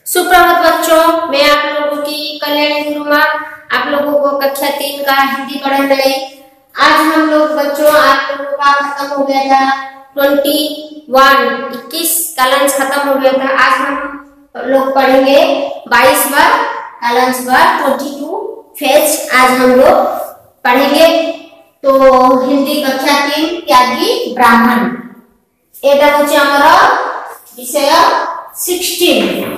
सुप्रभात बच्चों, मैं आप लोगों की कल्याणी गुरुमा आप लोगों को कक्षा 3 का हिंदी पढ़ा रही। आज हम लोग बच्चों आप लोगों का खत्म हो गया था 21 कालांश खत्म हो गया था। आज हम लोग पढ़ेंगे 22वां कालांश 22 फेज आज हम लोग पढ़ेंगे। तो हिंदी कक्षा 3 त्यागी ब्राह्मण एटा होची हमर विषय 16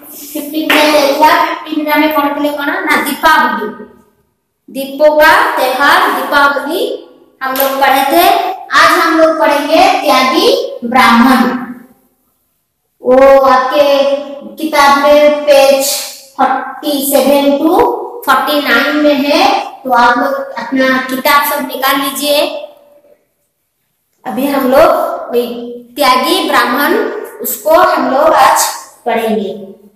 15 में पढ़ते ना दीपावली, दीपों का त्योहार दीपावली हम लोग पढ़े थे। आज हम लोग पढ़ेंगे त्यागी ब्राह्मण। वो आपके किताब में पेज 47 to 49 में है, तो आप लोग अपना किताब सब निकाल लीजिए। अभी हम लोग त्यागी ब्राह्मण उसको हम लोग आज पढ़ेंगे।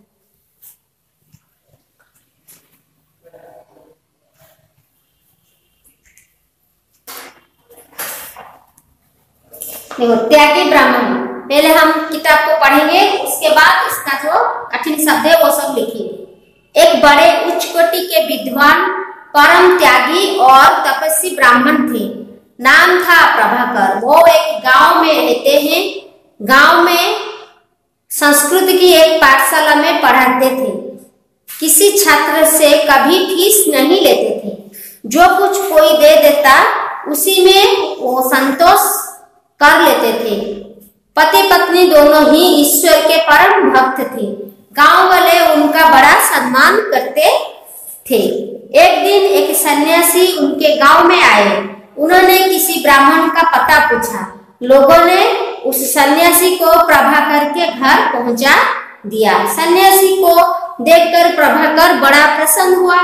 देखो त्यागी ब्राह्मण, पहले हम किताब को पढ़ेंगे, उसके बाद इसका जो कठिन शब्द है वो सब लिखेंगे। एक बड़े उच्च कोटि के विद्वान परम त्यागी और तपस्वी ब्राह्मण थे। नाम था प्रभाकर। वो एक गांव में रहते हैं। गांव में संस्कृत की एक पाठशाला में पढ़ाते थे। किसी छात्र से कभी फीस नहीं लेते थे। जो कुछ कोई दे देता उसी में वो संतोष कर लेते थे। पति पत्नी दोनों ही ईश्वर के परम भक्त थे। गांव वाले उनका बड़ा सम्मान करते थे। एक दिन एक सन्यासी उनके गांव में आए। उन्होंने किसी ब्राह्मण का पता पूछा। लोगों ने उस सन्यासी को प्रभाकर के घर पहुंचा दिया। सन्यासी को देखकर प्रभाकर बड़ा प्रसन्न हुआ,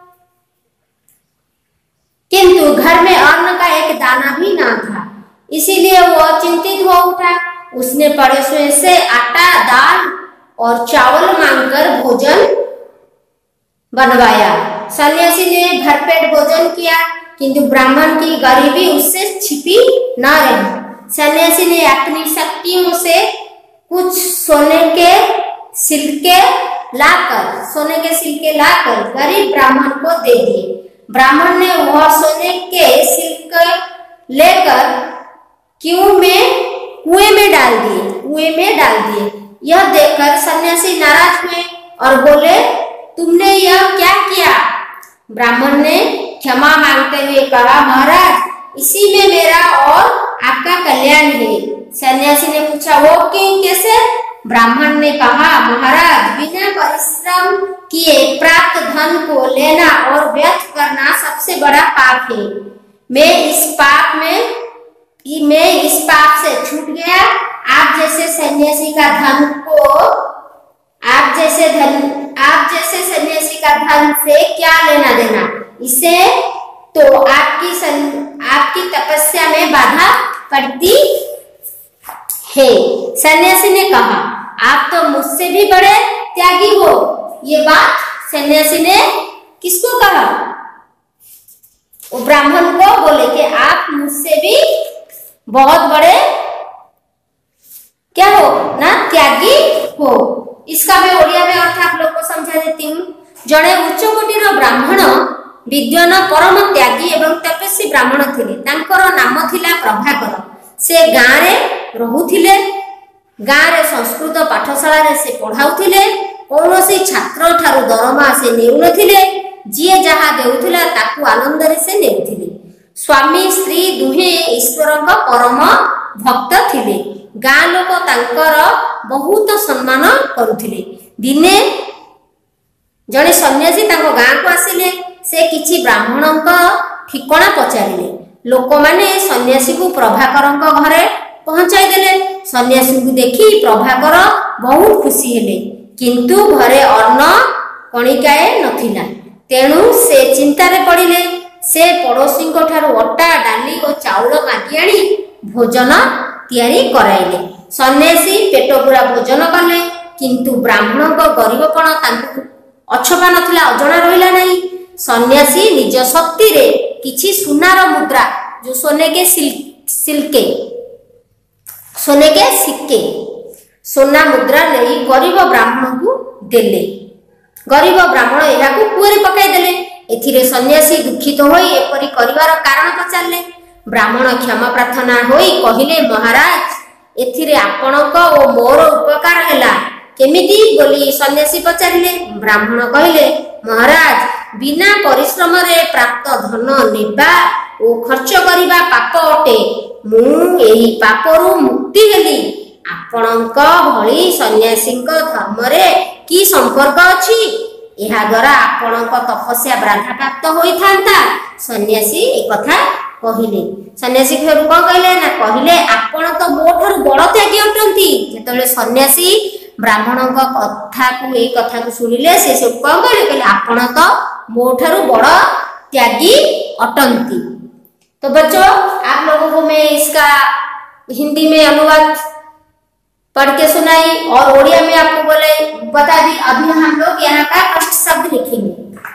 किंतु घर में अन्न का एक दाना भी न था। इसीलिए वो चिंतित हो उठा। उसने पड़ोसियों से आटा, दाल और चावल मांगकर भोजन बनवाया। सन्यासी ने भरपेट भोजन किया, किंतु ब्राह्मण की गरीबी उससे छिपी न रही। सन्यासी ने अपनी शक्तियों से कुछ सोने के सिल्के लाकर गरीब ब्राह्मण को दे दिए। ब्राह्मण ने वह सोने के सिल्के लेकर कुएं में डाल दिए। यह देखकर सन्यासी नाराज हुए और बोले, तुमने यह क्या किया? ब्राह्मण ने क्षमा मांगते हुए कहा, महाराज, इसी में मेरा और आपका कल्याण है। सन्यासी ने पूछा, वो क्यों, कैसे? ब्राह्मण ने कहा, महाराज, बिना परिश्रम किए प्राप्त धन को लेना और व्यर्थ करना सबसे बड़ा पाप है। मैं इस पाप से छूट गया। आप जैसे सन्यासी का धन से क्या लेना देना? इसे तो आपकी तपस्या में बाधा पड़ती है। सन्यासी ने कहा, आप तो मुझसे भी बड़े त्यागी हो। ये बात सन्यासी ने किसको कहा? वो ब्राह्मण को बोले कि आप मुझसे भी बहुत बड़े क्या हो ना, त्यागी हो। इसका मैं ओडिया में अर्थ आप लोग को समझा देती हूँ। जड़े उच्च कोटिर ब्राह्मण विद्वान परम त्यागी एवं तपस्वी ब्राह्मण थिले। तांकर नाम थिला प्रभाकर। से गाँव रे रहुथिले। गाँव रे संस्कृत पाठशाला रे से पढ़ाउथिले। कौनसी छात्र ठारू दरमा से नेउनथिले। जिए जहा देउथिला ताकू आनंद रे से नेउथिले। स्वामी स्त्री दुहे ईश्वर का परम भक्त थिले। गाँ लोक तांकर बहुत सम्मान करुथिले। दिने जड़े सन्यासी तांको गाँ को आसिले। से किछि ब्राह्मण ठिकଣା पचारिले। लोक माने सन्यासी को प्रभाकर घरे पहुंचाई देले। सन्यासी को देखी प्रभाकर बहुत खुशी हेले, किंतु घरे अन्न कणिकाए नथिला। तेणु से चिंतारे पड़िले। से पड़ोसी ठारू अटा, डाली और चाउल मागी आनी भोजन तैयारी कराइले। सन्यासी पेट पूरा भोजन कले, किंतु ब्राह्मण को गरीबपण तांकु अछपा नथिला, अजଣା रहिला नहीं। सन्यासी निज शक्ति रे किछि सुनार मुद्रा, जो सोने के सिक्के सोना मुद्रा नहीं गरीब ब्राह्मण को देले। गरीब ब्राह्मण यह कूरे पकईदे। एथिरे सन्यासी दुखित हो एपरी करिवार कारण पचारे। ब्राह्मण क्षमा प्रार्थना होई कहिले महाराज एथिरे आपणक ओ मोर उपकार हैला केमिति बोली सन्यासी पचारे। ब्राह्मण कहले महाराज बिना परिश्रम रे प्राप्त धन नेबा ओ खर्च करिबा पाप अटे। मु एही पापरु मुक्ति हेली। आपणक भली सन्यासीक धर्म रे की संपर्क अछि? एहा द्वारा आपणक तपस्या बाधाप्राप्त होइथांता। सन्यासी एक कथा कहिले। सन्यासी फेर कौन कहले ना कहले आपण तो मोठर बड़ त्यागी अटंती। जेतले सन्यासी ब्राह्मण कथा को ए कथा को सुनिले से सब कौन कहले आपण तो मोठर बड़ त्यागी अटंती। तो बच्चों आप लोगों को मैं इसका हिंदी में अनुवाद पढ़ के सुनाई और ओडिया में आपको बोले बता दी। अभी हम लोग यहाँ का कुछ शब्द लिखेंगे।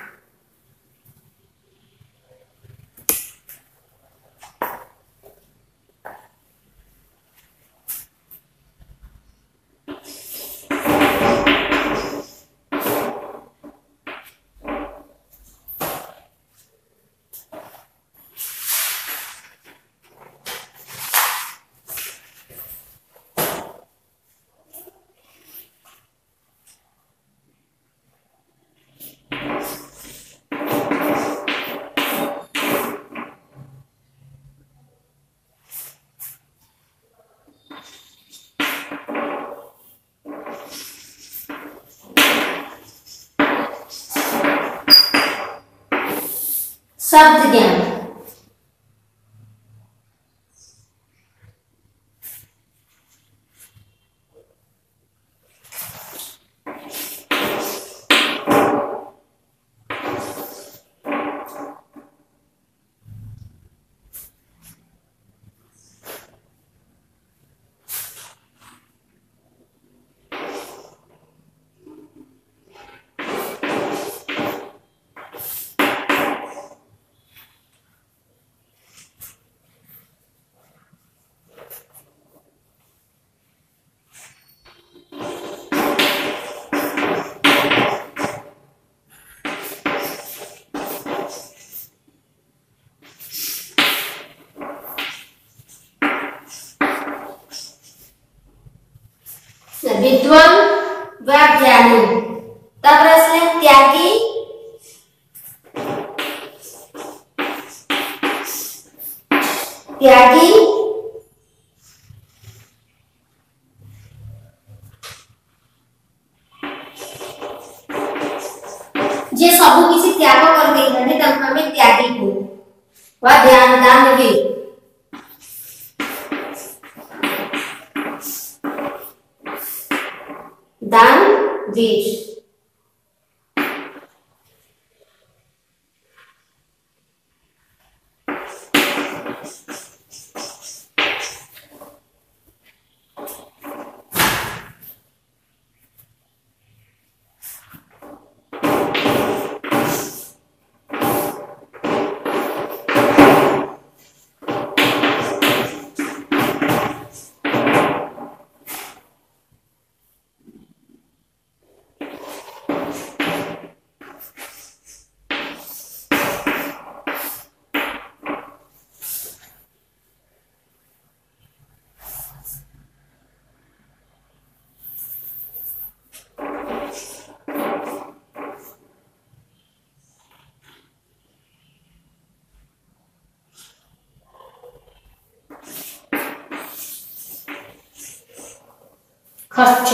शब्द ज्ञान। विद्वान व ज्ञानी। तब असले त्यागी त्यागी जे सब किसी त्याग कर देइछने तब हमें त्यागी को व ध्यान दानवीर। दानवीर खर्च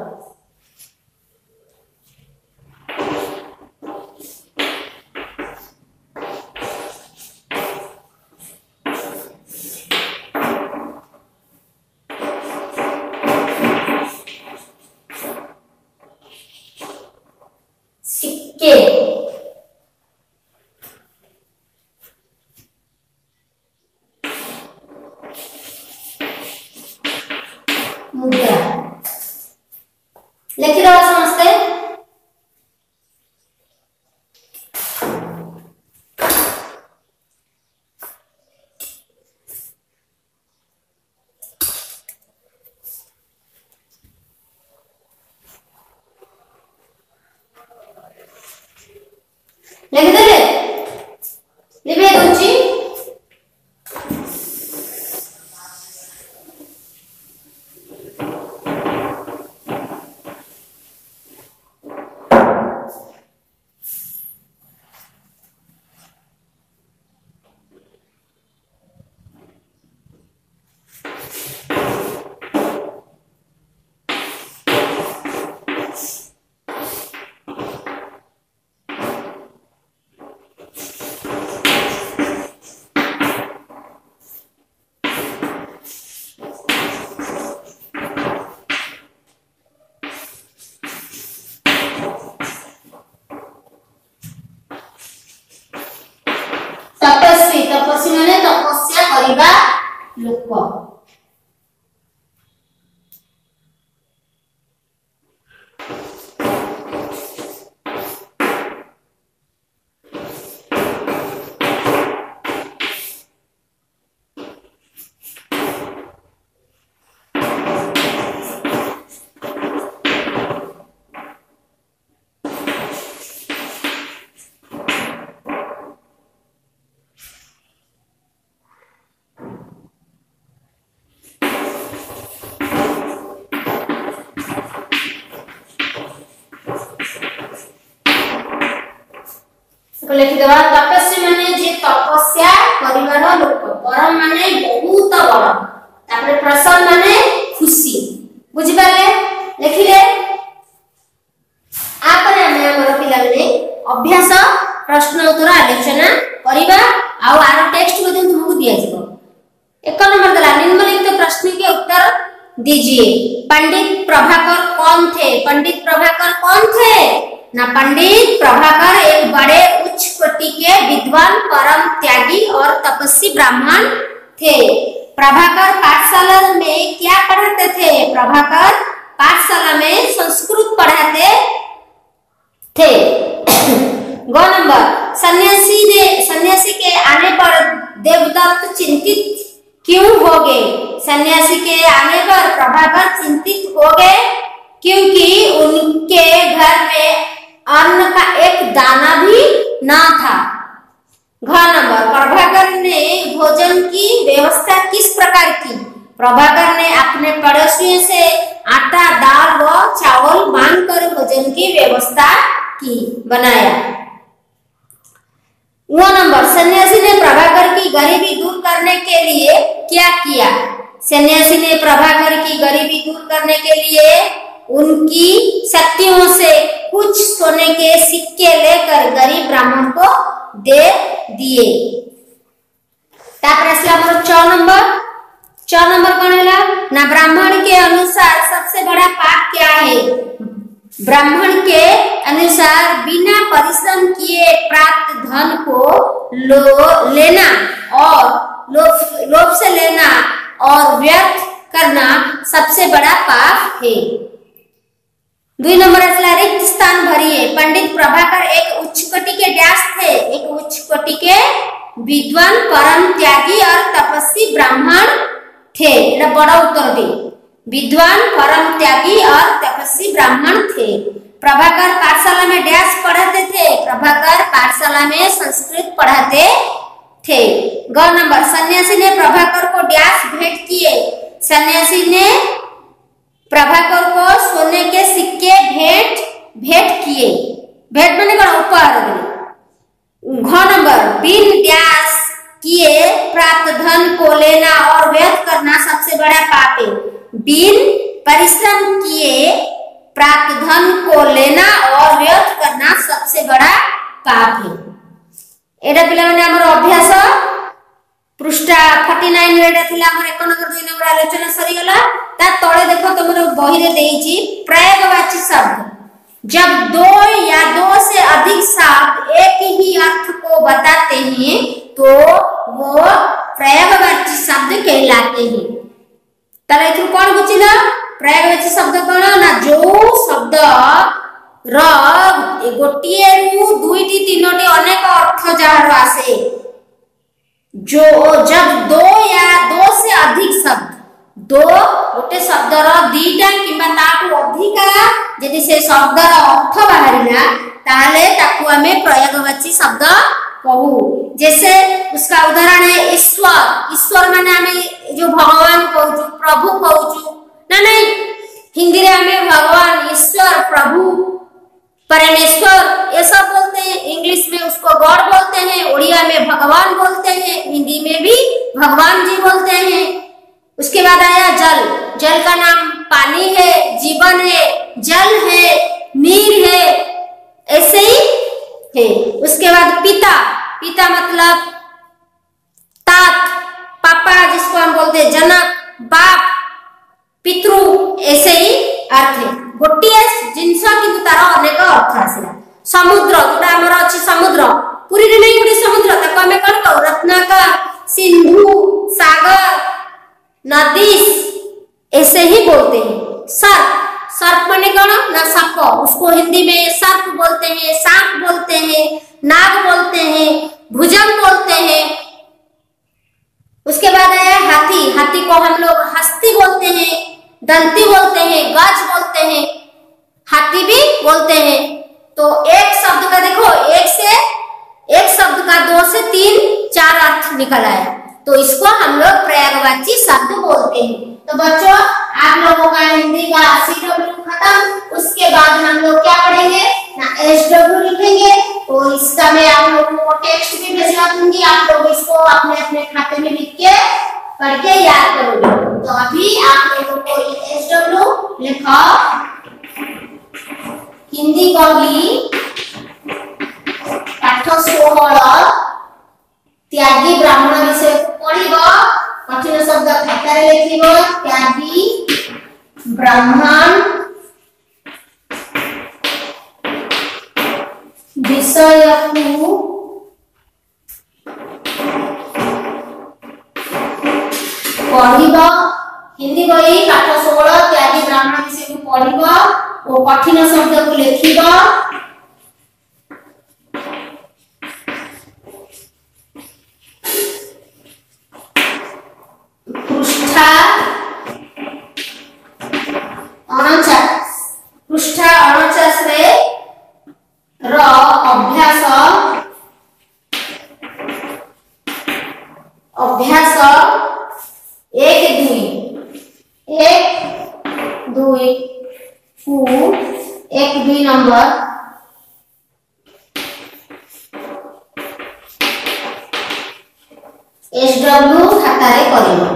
सिक्के मुद्रा तो लिखिदेवा तपस्वी माने जे तपस्या करिवार लोक, परम माने बहुत बड़, तापर प्रसन्न माने खुशी। बुझि पाले लिखिले। आपर हमें हमर पिला माने अभ्यास प्रश्न उत्तर आलोचना करिबा। आ आर टेक्स्ट में तुमको दिया जिवो। 1 नंबर दला निम्नलिखित प्रश्न के उत्तर दीजिए। पंडित प्रभाकर कौन थे? पंडित प्रभाकर कौन थे? ना पंडित प्रभाकर एक बड़े उच्च कोटि के विद्वान, परम त्यागी और तपस्वी ब्राह्मण थे। प्रभाकर पाठशाला में क्या पढ़ाते थे? प्रभाकर पाठशाला में संस्कृत पढ़ाते थे। गौ नंबर सन्यासी के आने पर देवदत्त चिंतित क्यों हो गए? सन्यासी के आने पर प्रभाकर चिंतित हो गए क्योंकि उनके घर में अन्न का एक दाना भी ना था। घ नंबर प्रभाकर ने भोजन की व्यवस्था किस प्रकार की? प्रभाकर ने अपने पड़ोसियों से आटा, दाल व चावल मांगकर भोजन की व्यवस्था की, बनाया। वो नंबर सन्यासी ने प्रभाकर की गरीबी दूर करने के लिए क्या किया? सन्यासी ने प्रभाकर की गरीबी दूर करने के लिए उनकी शक्तियों से कुछ सोने के सिक्के लेकर गरीब ब्राह्मण को दे दिए। तापर असला हमर 4 नंबर कौन हैला ना ब्राह्मण के अनुसार सबसे बड़ा पाप क्या है? ब्राह्मण के अनुसार बिना परिश्रम किए प्राप्त धन को लेना और लोभ से लेना और व्यर्थ करना सबसे बड़ा पाप है। 2 नंबर असला रिक्त स्थान भरिए। पंडित प्रभाकर एक उच्च कोटि के व्यास थे। एक उच्च कोटि के विद्वान, परम त्यागी और तपस्वी ब्राह्मण थे। एटा बड़ा उत्तर दे। विद्वान, परम त्यागी और तपस्वी ब्राह्मण थे। प्रभाकर पाठशाला में डैश पढ़ाते थे। प्रभाकर पाठशाला में संस्कृत पढ़ाते थे। ग नंबर सन्यासी ने प्रभाकर को डैश भेंट किए। सन्यासी ने प्रभाकर को सोने के सिक्के भेंट किए। भेंट माने कौन? उपहार दिए। घ नंबर बिन डैश किए प्राप्त धन को लेना और व्यर्थ करना सबसे बड़ा पाप है। बिन परिश्रम किए प्राप्त धन को लेना और व्यर्थ करना सबसे बड़ा पाप है। एटा पिला माने हमर अभ्यास पृष्ठा 49 रेडा थिला हमर 1 नंबर 2 नंबर आलोचना सरी गला। ता तळे देखो तुमरो बही रे देइची प्रयोगवाची शब्द। जब 2 या 2 से अधिक शब्द एक ही अर्थ को बताते हैं तो वो प्रयोगवाची शब्द कहलाते हैं। ताले एथु कोन बुझिला? प्रयोगवाची शब्द कोन ना जो शब्द र गोटिए रु 2 टी 3 टी अनेक अर्थ जहार आसे। जो जब 2 या 2 से अधिक शब्द, 2 गोटे शब्द रो 2टा किबा ताकू अधिका यदि से शब्द रो अर्थ बाहरिला ताले ताकू हमें प्रयोगवाची शब्द कहू। जैसे उसका उदाहरण है ईश्वर। ईश्वर माने हमें जो भगवान कहू, प्रभु कहू ना, नहीं हिंदी रे हमें भगवान, ईश्वर, प्रभु, परमेश्वर ये सब बोलते हैं। इंग्लिश में उसको गॉड बोलते हैं, उड़िया में भगवान बोलते हैं, हिंदी में भी भगवान जी बोलते हैं। उसके बाद आया जल। जल का नाम पानी है, जीवन है, जल है, नीर है, ऐसे ही है। उसके बाद पिता। पिता मतलब तात, पापा जिसको हम बोलते हैं, जनक, बाप, पितृ, ऐसे ही अर्थ है। गोटिए जिनस किंतु तार अनेक अर्थ आसिला। समुद्र जोटा हमर अछि समुद्र, पुरी रे नहीं गुडी समुद्र, ताको हमें कोन कहू? रत्नाकर, सिंधु, सागर, नदी, ऐसे ही बोलते हैं। सर्प। सर्प माने कौन ना सर्प, उसको हिंदी में सर्प बोलते हैं, सांप बोलते हैं, नाग बोलते हैं, भुजंग बोलते हैं। उसके बाद आया हाथी। हाथी को हम लोग हस्ती बोलते हैं, दंती बोलते हैं, गज बोलते हैं, हाथी भी बोलते हैं। तो एक शब्द का देखो, एक शब्द का 2 से 3 4 अर्थ निकल आया, तो इसको हम लोग प्रयोगवाची शब्द बोलते हैं। तो बच्चों आप लोगों का हिंदी का CW खत्म। उसके बाद हम लोग क्या पढ़ेंगे SW लिखेंगे। तो इसका मैं आप लोगों को टेक्स्ट भी भेजवा दूंगी, आप लोग इसको अपने अपने खाते में लिख के पढ़ के याद करोगे। तो अभी आप लोगों को SW लिखा हिंदी बही पाठ 16 त्यागी ब्राह्मण विषय को पढ़िब, कठिन शब्द खातारे लिखिब त्यागी ब्राह्मण विषय को पढ़िब, हिंदी बही पाठ 16 त्यागी ब्राह्मण विषय को पढ़िब और कठिन शब्द को लिखिब। पृष्ठा 49 रे र अभ्यास अभ्यास 1-2 को 1-2 नंबर SW खातारे करिब।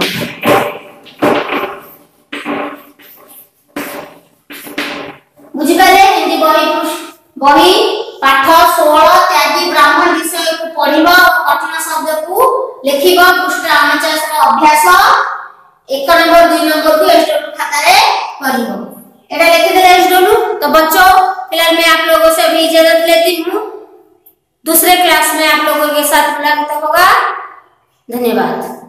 बुझिपारे हिंदी बही पाठ 16 त्यागी ब्राह्मण विषय को पढ़िब कठिन शब्द को लिखिब पृष्ठ 49 रो अभ्यास 1 नंबर 2 नंबर को SW खातारे करिब। एटा लिखि देले SW। तो बच्चों फिलहाल मैं आप लोगों से अभी इजाजत लेती हूँ, दूसरे क्लास में आप लोगों के साथ मुलाकात होगा। धन्यवाद।